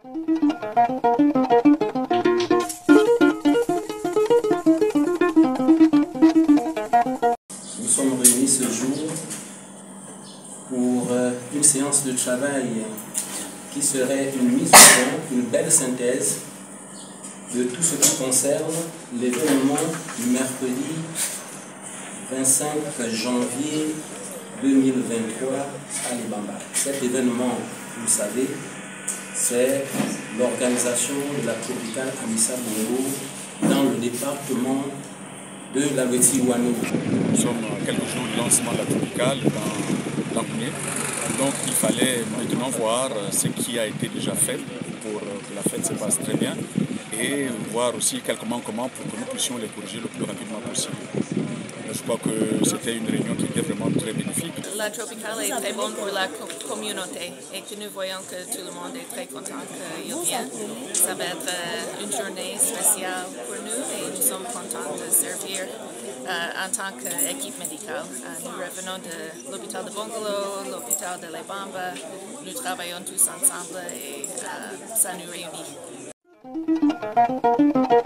Nous sommes réunis ce jour pour une séance de travail qui serait une mise au point, une belle synthèse de tout ce qui concerne l'événement du mercredi 25 janvier 2023 à Libamba. Cet événement, vous le savez, c'est l'organisation de la tropicale Amissa Bongo dans le département de la Weti-Ouanou. Nous sommes à quelques jours du lancement de la tropicale dans l'Angouné. Donc il fallait maintenant voir ce qui a été déjà fait pour que la fête se passe très bien et voir aussi quelques manquements pour que nous puissions les corriger le plus rapidement possible. Je crois que c'était une réunion qui était vraiment très bénéfique. La tropicale est très bonne pour la communauté et que nous voyons que tout le monde est très content qu'il vienne. Ça va être une journée spéciale pour nous et nous sommes contents de servir en tant qu'équipe médicale. Nous revenons de l'hôpital de Bongolo, l'hôpital de Libamba. Nous travaillons tous ensemble et ça nous réunit.